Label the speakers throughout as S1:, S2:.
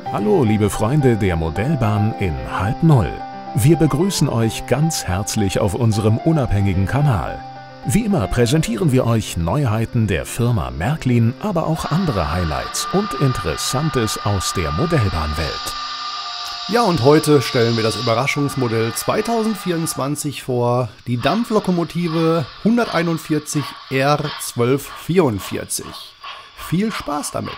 S1: Hallo liebe Freunde der Modellbahn in 00. Wir begrüßen euch ganz herzlich auf unserem unabhängigen Kanal. Wie immer präsentieren wir euch Neuheiten der Firma Märklin, aber auch andere Highlights und Interessantes aus der Modellbahnwelt.
S2: Ja, und heute stellen wir das Überraschungsmodell 2024 vor, die Dampflokomotive 141 R1244. Viel Spaß damit!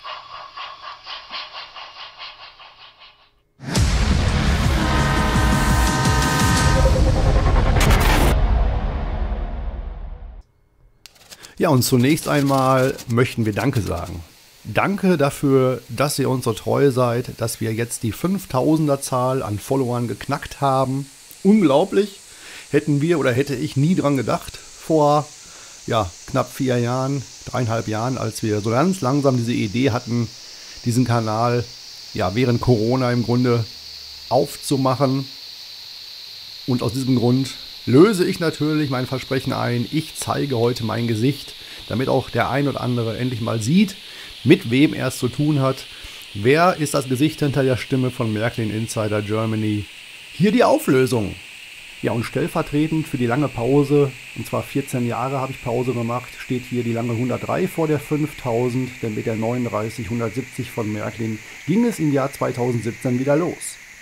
S2: Ja, und zunächst einmal möchten wir Danke sagen. Danke dafür, dass ihr uns so treu seid, dass wir jetzt die 5000er-Zahl an Followern geknackt haben. Unglaublich. Hätte ich nie dran gedacht vor knapp 4 Jahren, 3,5 Jahren, als wir so ganz langsam diese Idee hatten, diesen Kanal während Corona im Grunde aufzumachen. Und aus diesem Grund löse ich natürlich mein Versprechen ein. Ich zeige heute mein Gesicht, damit auch der ein oder andere endlich mal sieht, mit wem er es zu tun hat. Wer ist das Gesicht hinter der Stimme von Märklin Insider Germany? Hier die Auflösung. Ja, und stellvertretend für die lange Pause, und zwar 14 Jahre habe ich Pause gemacht, steht hier die lange 103 vor der 5000, denn mit der 39170 von Märklin ging es im Jahr 2017 wieder los.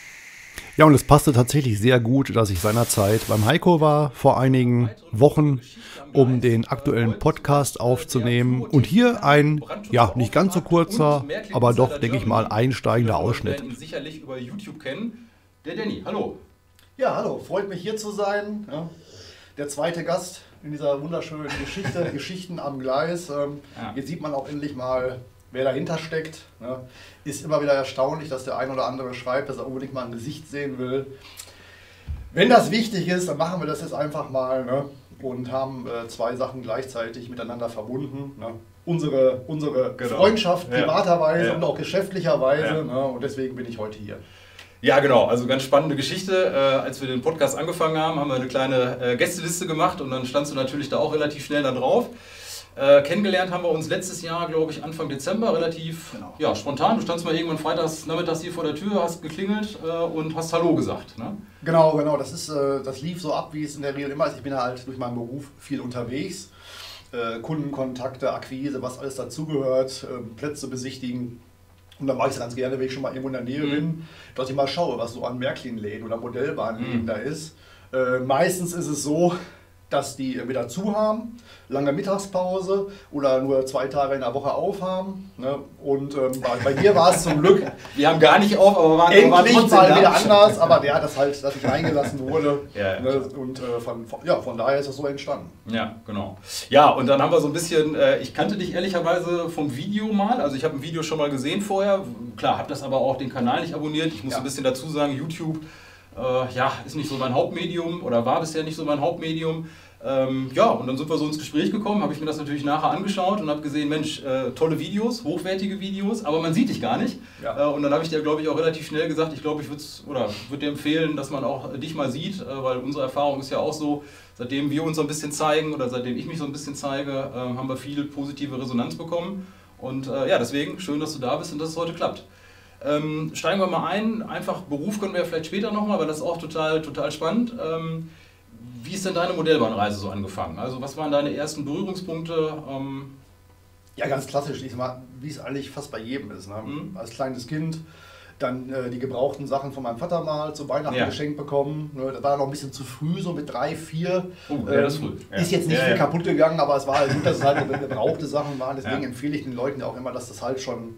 S2: Ja, und es passte tatsächlich sehr gut, dass ich seinerzeit beim Heiko war, vor einigen Wochen, um den aktuellen Podcast aufzunehmen. Und hier ein, nicht ganz so kurzer, aber doch, denke ich mal, einsteigender Ausschnitt.
S3: Ihn sicherlich über YouTube kennen. Der Danny, hallo.
S2: Ja, hallo, freut mich hier zu sein. Ja, der zweite Gast in dieser wunderschönen Geschichte, Geschichten am Gleis. Hier sieht man auch endlich mal, wer dahinter steckt. Ne? Ist immer wieder erstaunlich, dass der ein oder andere schreibt, dass er unbedingt mal ein Gesicht sehen will. Wenn das wichtig ist, dann machen wir das jetzt einfach mal, ne? Und haben 2 Sachen gleichzeitig miteinander verbunden. Ne? Unsere Freundschaft privaterweise und auch geschäftlicherweise. Ne? Und deswegen bin ich heute hier.
S3: Ja, genau. Also ganz spannende Geschichte. Als wir den Podcast angefangen haben, haben wir eine kleine Gästeliste gemacht und dann standst du natürlich da auch relativ schnell da drauf. Kennengelernt haben wir uns letztes Jahr, glaube ich, Anfang Dezember, relativ spontan. Du standst mal irgendwann freitags nachmittags hier vor der Tür, hast geklingelt und hast Hallo gesagt. Ne?
S2: Genau. Das lief so ab, wie es in der Regel immer ist. Ich bin halt durch meinen Beruf viel unterwegs. Kundenkontakte, Akquise, was alles dazugehört, Plätze besichtigen. Und dann mache ich es ganz gerne, wenn ich schon mal irgendwo in der Nähe bin, dass ich mal schaue, was so an Märklin-Läden oder Modellbahnläden da ist. Meistens ist es so, dass die wieder zu haben, lange Mittagspause oder nur 2 Tage in der Woche aufhaben. Ne? Und bei mir war es zum Glück...
S3: Wir haben gar nicht auf, aber waren
S2: endlich
S3: trotzdem
S2: mal
S3: da.
S2: wieder anders, aber der hat das halt, dass ich reingelassen wurde.
S3: Ja.
S2: Und von daher ist das so entstanden.
S3: Ja, genau. Ja, und dann haben wir so ein bisschen, ich kannte dich ehrlicherweise vom Video mal, also ich habe ein Video schon mal gesehen vorher, klar, habe das aber auch den Kanal nicht abonniert, ich muss ein bisschen dazu sagen, YouTube ist nicht so mein Hauptmedium oder war bisher nicht so mein Hauptmedium. Und dann sind wir so ins Gespräch gekommen, habe ich mir das natürlich nachher angeschaut und habe gesehen, Mensch, tolle Videos, hochwertige Videos, aber man sieht dich gar nicht. Ja. Und dann habe ich dir, glaube ich, auch relativ schnell gesagt, ich glaube, ich würde dir empfehlen, dass man auch dich mal sieht, weil unsere Erfahrung ist ja auch so, seitdem wir uns so ein bisschen zeigen oder seitdem ich mich so ein bisschen zeige, haben wir viel positive Resonanz bekommen. Und deswegen schön, dass du da bist und dass es heute klappt. Steigen wir mal ein, einfach Beruf können wir ja vielleicht später nochmal, weil das ist auch total spannend. Wie ist denn deine Modellbahnreise so angefangen? Also was waren deine ersten Berührungspunkte?
S2: Ja, ganz klassisch, wie es eigentlich fast bei jedem ist. Ne? Als kleines Kind dann die gebrauchten Sachen von meinem Vater mal zu Weihnachten geschenkt bekommen. Ne? Das war noch ein bisschen zu früh, so mit 3, 4.
S3: Das ist früh.
S2: Ist jetzt nicht viel kaputt gegangen, aber es war halt gut, dass es halt gebrauchte Sachen waren. Deswegen empfehle ich den Leuten ja auch immer, dass das halt schon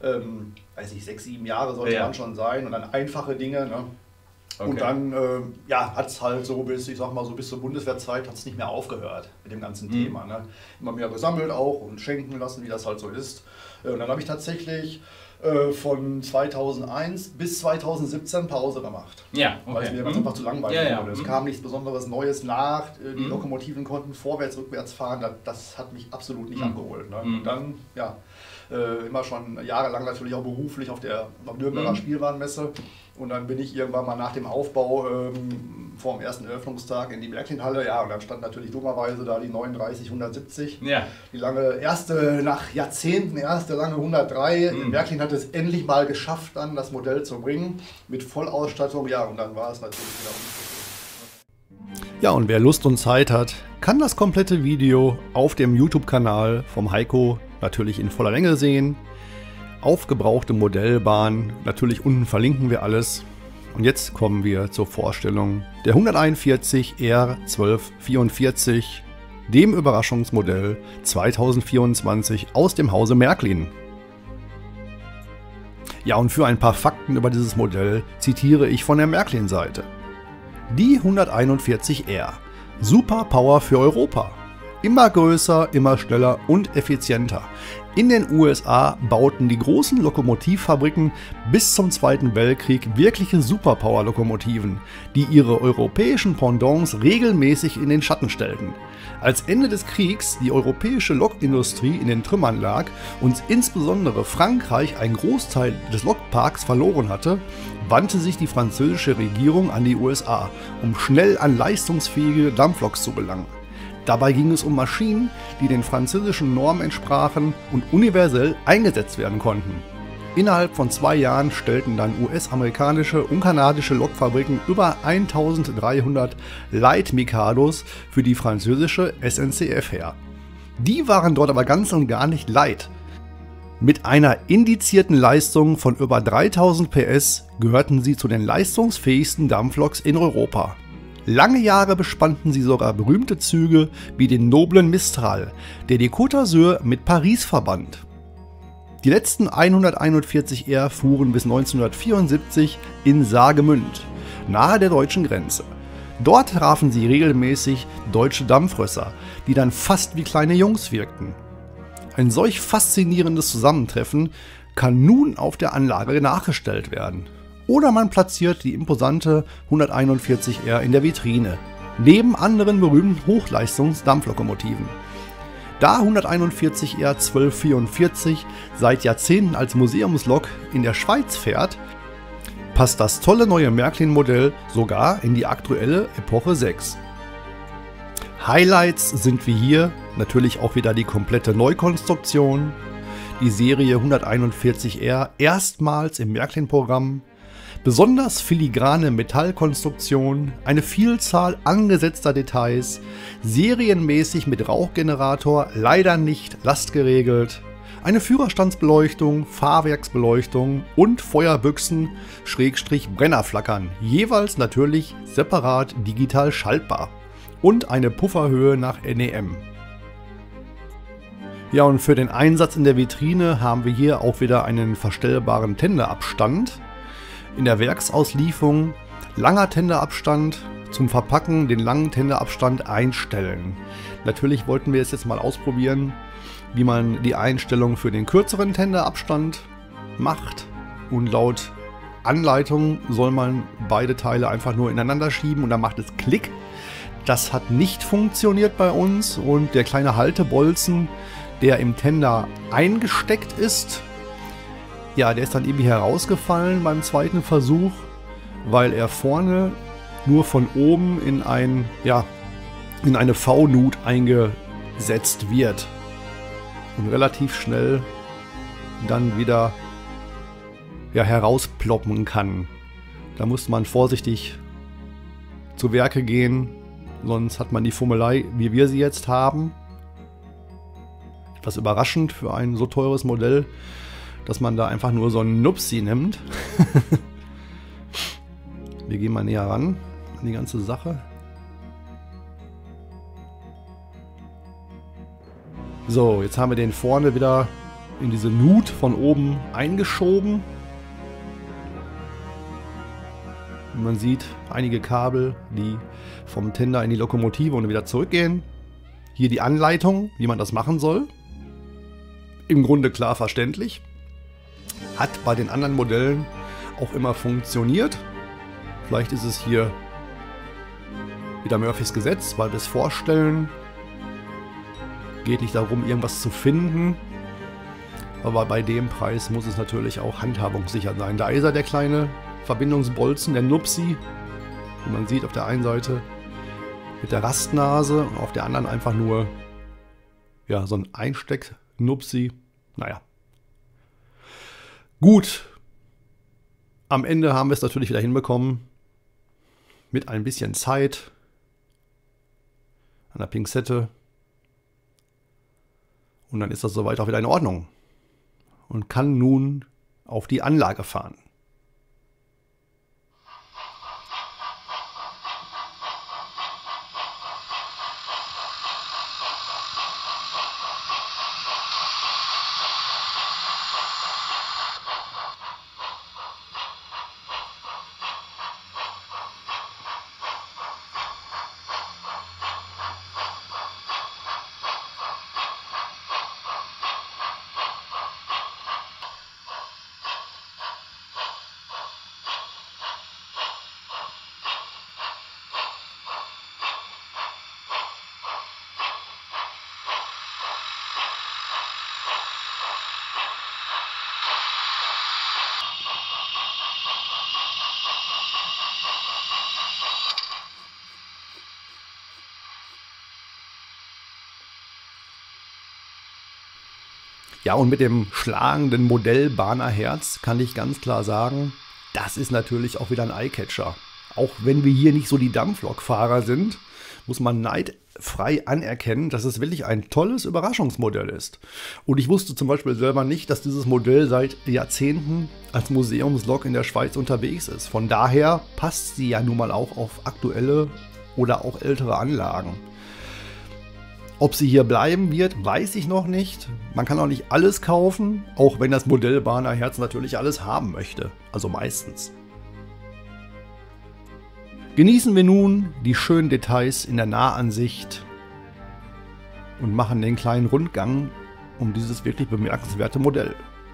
S2: 6, 7 Jahre sollte man schon sein und dann einfache Dinge. Ne? Okay. Und dann hat es halt so bis zur Bundeswehrzeit hat es nicht mehr aufgehört mit dem ganzen Thema. Ne? Immer mehr gesammelt auch und schenken lassen, wie das halt so ist. Und dann habe ich tatsächlich von 2001 bis 2017 Pause gemacht. Ja, okay. Weil es mir ganz einfach zu langweilig wurde. Es kam nichts Besonderes Neues nach. Die Lokomotiven konnten vorwärts, rückwärts fahren. Das hat mich absolut nicht abgeholt. Ne? Und dann, immer schon jahrelang natürlich auch beruflich auf der Nürnberger Spielwarenmesse. Und dann bin ich irgendwann mal nach dem Aufbau vor dem ersten Eröffnungstag in die Märklin-Halle. Ja, und dann stand natürlich dummerweise da die 3970. Ja. Die nach Jahrzehnten erste lange 103. Märklin hat es endlich mal geschafft, dann das Modell zu bringen mit Vollausstattung. Ja, und dann war es natürlich wieder unverschämt. Ja, und wer Lust und Zeit hat, kann das komplette Video auf dem YouTube-Kanal vom Heiko natürlich in voller Länge sehen. Aufgebrauchte Modellbahn, natürlich unten verlinken wir alles. Und jetzt kommen wir zur Vorstellung der 141 R1244, dem Überraschungsmodell 2024 aus dem Hause Märklin. Ja, und für ein paar Fakten über dieses Modell zitiere ich von der Märklin-Seite. Die 141R, Super Power für Europa. Immer größer, immer schneller und effizienter. In den USA bauten die großen Lokomotivfabriken bis zum Zweiten Weltkrieg wirkliche Superpower-Lokomotiven, die ihre europäischen Pendants regelmäßig in den Schatten stellten. Als Ende des Kriegs die europäische Lokindustrie in den Trümmern lag und insbesondere Frankreich einen Großteil des Lokparks verloren hatte, wandte sich die französische Regierung an die USA, um schnell an leistungsfähige Dampfloks zu gelangen. Dabei ging es um Maschinen, die den französischen Normen entsprachen und universell eingesetzt werden konnten. Innerhalb von 2 Jahren stellten dann US-amerikanische und kanadische Lokfabriken über 1300 Light Mikados für die französische SNCF her. Die waren dort aber ganz und gar nicht light. Mit einer indizierten Leistung von über 3000 PS gehörten sie zu den leistungsfähigsten Dampfloks in Europa. Lange Jahre bespannten sie sogar berühmte Züge wie den noblen Mistral, der die Côte d'Azur mit Paris verband. Die letzten 141R fuhren bis 1974 in Saargemünd, nahe der deutschen Grenze. Dort trafen sie regelmäßig deutsche Dampfrösser, die dann fast wie kleine Jungs wirkten. Ein solch faszinierendes Zusammentreffen kann nun auf der Anlage nachgestellt werden. Oder man platziert die imposante 141R in der Vitrine, neben anderen berühmten Hochleistungs-Dampflokomotiven. Da 141R 1244 seit Jahrzehnten als Museumslok in der Schweiz fährt, passt das tolle neue Märklin-Modell sogar in die aktuelle Epoche 6. Highlights sind wie hier natürlich auch wieder die komplette Neukonstruktion, die Serie 141R erstmals im Märklin-Programm, besonders filigrane Metallkonstruktion, eine Vielzahl angesetzter Details, serienmäßig mit Rauchgenerator, leider nicht lastgeregelt, eine Führerstandsbeleuchtung, Fahrwerksbeleuchtung und Feuerbüchsen / Brennerflackern, jeweils natürlich separat digital schaltbar und eine Pufferhöhe nach NEM. Ja, und für den Einsatz in der Vitrine haben wir hier auch wieder einen verstellbaren Tenderabstand. In der Werksauslieferung langer Tenderabstand, zum Verpacken den langen Tenderabstand einstellen. Natürlich wollten wir es jetzt mal ausprobieren, wie man die Einstellung für den kürzeren Tenderabstand macht. Und laut Anleitung soll man beide Teile einfach nur ineinander schieben und dann macht es Klick. Das hat nicht funktioniert bei uns und der kleine Haltebolzen, der im Tender eingesteckt ist, ja, der ist dann irgendwie herausgefallen beim zweiten Versuch, weil er vorne nur von oben in eine V-Nut eingesetzt wird und relativ schnell dann wieder herausploppen kann. Da muss man vorsichtig zu Werke gehen, sonst hat man die Fummelei, wie wir sie jetzt haben. Etwas überraschend für ein so teures Modell, dass man da einfach nur so einen Nupsi nimmt. Wir gehen mal näher ran an die ganze Sache. So, jetzt haben wir den vorne wieder in diese Nut von oben eingeschoben. Und man sieht einige Kabel, die vom Tender in die Lokomotive und wieder zurückgehen. Hier die Anleitung, wie man das machen soll. Im Grunde klar verständlich. Hat bei den anderen Modellen auch immer funktioniert. Vielleicht ist es hier wieder Murphys Gesetz, weil wir es vorstellen. Geht nicht darum, irgendwas zu finden. Aber bei dem Preis muss es natürlich auch handhabungssicher sein. Da ist er, der kleine Verbindungsbolzen, der Nupsi, wie man sieht auf der einen Seite mit der Rastnase und auf der anderen einfach nur ja, so ein Einsteck-Nupsi. Naja. Gut. Am Ende haben wir es natürlich wieder hinbekommen. Mit ein bisschen Zeit. An der Pinzette. Und dann ist das soweit auch wieder in Ordnung. Und kann nun auf die Anlage fahren. Ja, und mit dem schlagenden Modellbahnerherz kann ich ganz klar sagen, das ist natürlich auch wieder ein Eyecatcher. Auch wenn wir hier nicht so die Dampflokfahrer sind, muss man neidfrei anerkennen, dass es wirklich ein tolles Überraschungsmodell ist. Und ich wusste zum Beispiel selber nicht, dass dieses Modell seit Jahrzehnten als Museumslok in der Schweiz unterwegs ist. Von daher passt sie ja nun mal auch auf aktuelle oder auch ältere Anlagen. Ob sie hier bleiben wird, weiß ich noch nicht. Man kann auch nicht alles kaufen, auch wenn das Modellbahnerherz natürlich alles haben möchte. Also meistens. Genießen wir nun die schönen Details in der Nahansicht und machen den kleinen Rundgang um dieses wirklich bemerkenswerte Modell.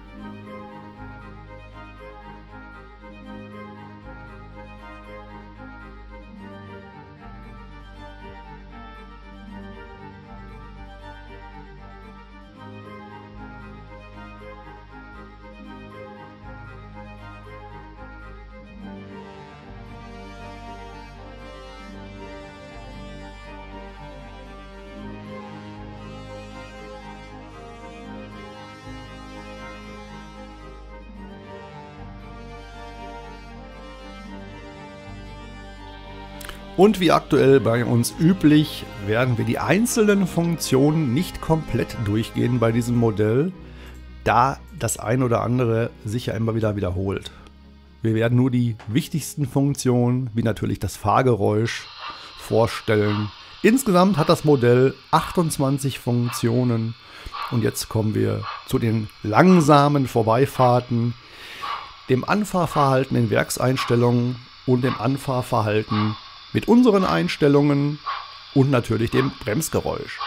S2: Und wie aktuell bei uns üblich, werden wir die einzelnen Funktionen nicht komplett durchgehen bei diesem Modell, da das ein oder andere sich ja immer wieder wiederholt. Wir werden nur die wichtigsten Funktionen, wie natürlich das Fahrgeräusch, vorstellen. Insgesamt hat das Modell 28 Funktionen und jetzt kommen wir zu den langsamen Vorbeifahrten, dem Anfahrverhalten in Werkseinstellungen und dem Anfahrverhalten mit unseren Einstellungen und natürlich dem Bremsgeräusch.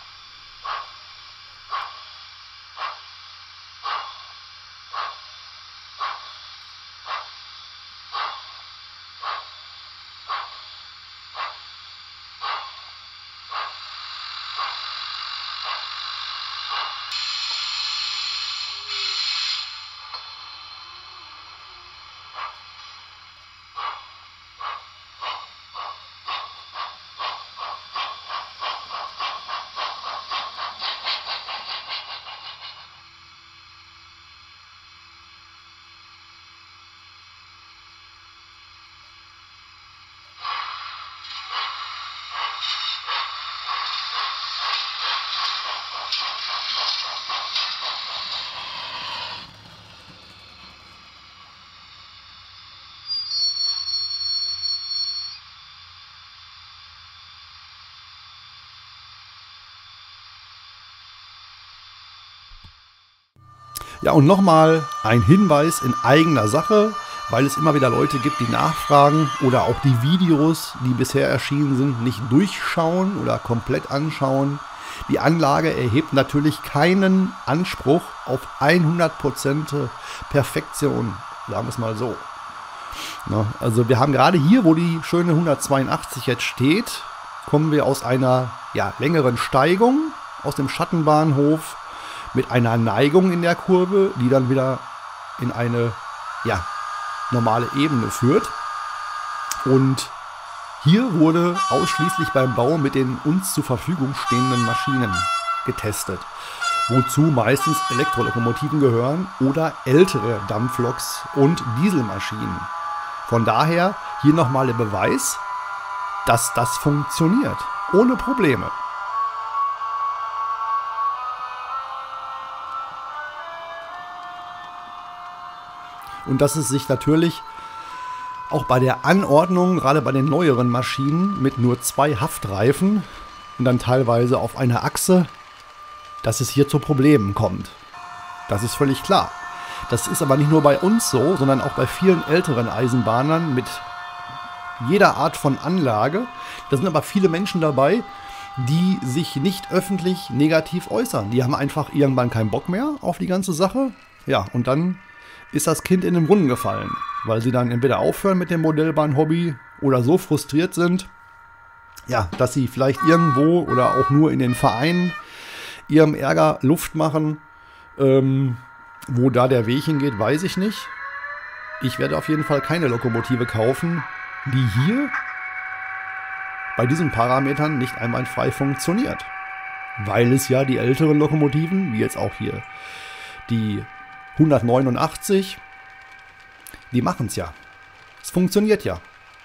S2: Ja, und nochmal ein Hinweis in eigener Sache, weil es immer wieder Leute gibt, die nachfragen oder auch die Videos, die bisher erschienen sind, nicht durchschauen oder komplett anschauen. Die Anlage erhebt natürlich keinen Anspruch auf 100% Perfektion, sagen wir es mal so. Na, also wir haben gerade hier, wo die schöne 182 jetzt steht, kommen wir aus einer längeren Steigung aus dem Schattenbahnhof mit einer Neigung in der Kurve, die dann wieder in eine normale Ebene führt. Und hier wurde ausschließlich beim Bau mit den uns zur Verfügung stehenden Maschinen getestet, wozu meistens Elektrolokomotiven gehören oder ältere Dampfloks und Dieselmaschinen. Von daher hier nochmal der Beweis, dass das funktioniert, ohne Probleme. Und dass es sich natürlich auch bei der Anordnung, gerade bei den neueren Maschinen mit nur 2 Haftreifen und dann teilweise auf einer Achse, dass es hier zu Problemen kommt. Das ist völlig klar. Das ist aber nicht nur bei uns so, sondern auch bei vielen älteren Eisenbahnern mit jeder Art von Anlage. Da sind aber viele Menschen dabei, die sich nicht öffentlich negativ äußern. Die haben einfach irgendwann keinen Bock mehr auf die ganze Sache. Ja, und dann ist das Kind in den Brunnen gefallen, weil sie dann entweder aufhören mit dem Modellbahn-Hobby oder so frustriert sind, ja, dass sie vielleicht irgendwo oder auch nur in den Vereinen ihrem Ärger Luft machen. Wo da der Weg hingeht, weiß ich nicht. Ich werde auf jeden Fall keine Lokomotive kaufen, die hier bei diesen Parametern nicht einwandfrei funktioniert. Weil es ja die älteren Lokomotiven, wie jetzt auch hier die 189, die machen es ja. Es funktioniert ja.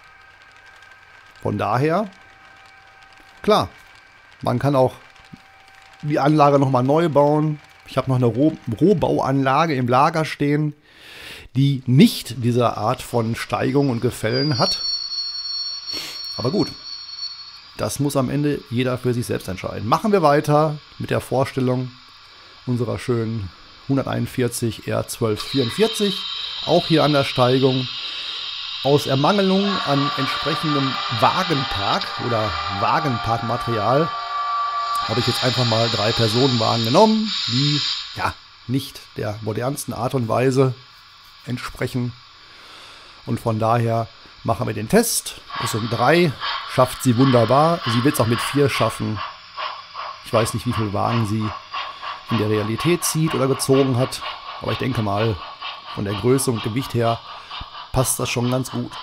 S2: Von daher, klar, man kann auch die Anlage nochmal neu bauen. Ich habe noch eine Rohbauanlage im Lager stehen, die nicht diese Art von Steigung und Gefällen hat. Aber gut, das muss am Ende jeder für sich selbst entscheiden. Machen wir weiter mit der Vorstellung unserer schönen 141 R1244, auch hier an der Steigung. Aus Ermangelung an entsprechendem Wagenpark oder Wagenparkmaterial habe ich jetzt einfach mal 3 Personenwagen genommen, die ja nicht der modernsten Art und Weise entsprechen. Und von daher machen wir den Test. Es sind 3, schafft sie wunderbar. Sie wird es auch mit 4 schaffen. Ich weiß nicht, wie viele Wagen sie in der Realität zieht oder gezogen hat. Aber ich denke mal, von der Größe und Gewicht her passt das schon ganz gut.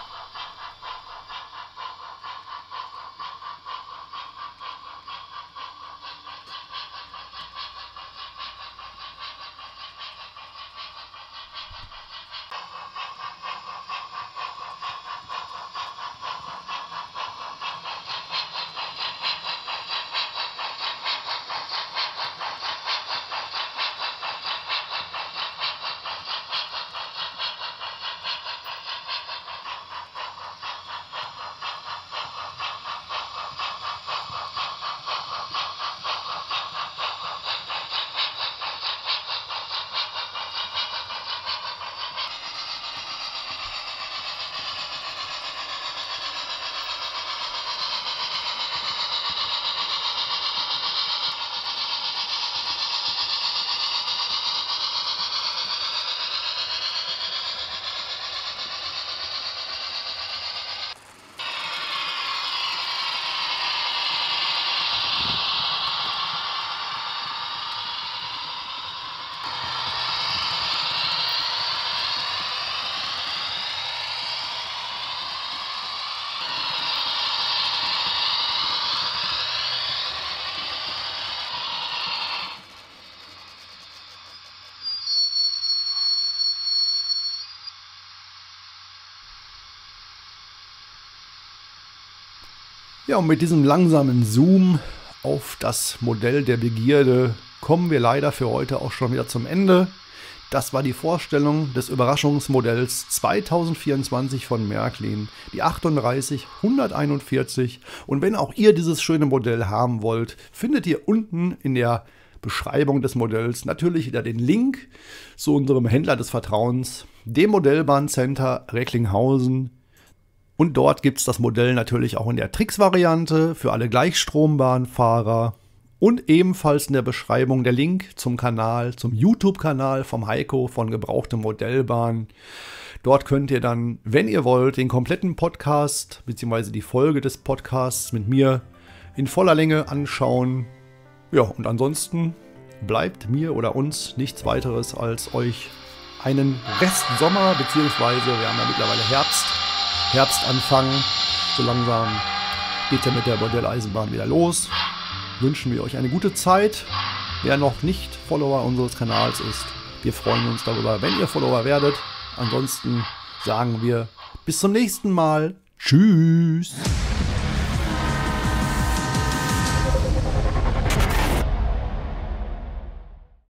S2: Ja, und mit diesem langsamen Zoom auf das Modell der Begierde kommen wir leider für heute auch schon wieder zum Ende. Das war die Vorstellung des Überraschungsmodells 2024 von Märklin, die 38141. Und wenn auch ihr dieses schöne Modell haben wollt, findet ihr unten in der Beschreibung des Modells natürlich wieder den Link zu unserem Händler des Vertrauens, dem Modellbahncenter Recklinghausen. Und dort gibt es das Modell natürlich auch in der Trix-Variante für alle Gleichstrombahnfahrer. Und ebenfalls in der Beschreibung der Link zum Kanal, zum YouTube-Kanal vom Heiko von Gebrauchte Modellbahn. Dort könnt ihr dann, wenn ihr wollt, den kompletten Podcast bzw. die Folge des Podcasts mit mir in voller Länge anschauen. Ja, und ansonsten bleibt mir oder uns nichts weiteres, als euch einen Restsommer, beziehungsweise wir haben ja mittlerweile Herbstanfang, so langsam geht ja mit der Bordelleisenbahn wieder los. Wünschen wir euch eine gute Zeit. Wer noch nicht Follower unseres Kanals ist, wir freuen uns darüber, wenn ihr Follower werdet. Ansonsten sagen wir bis zum nächsten Mal. Tschüss.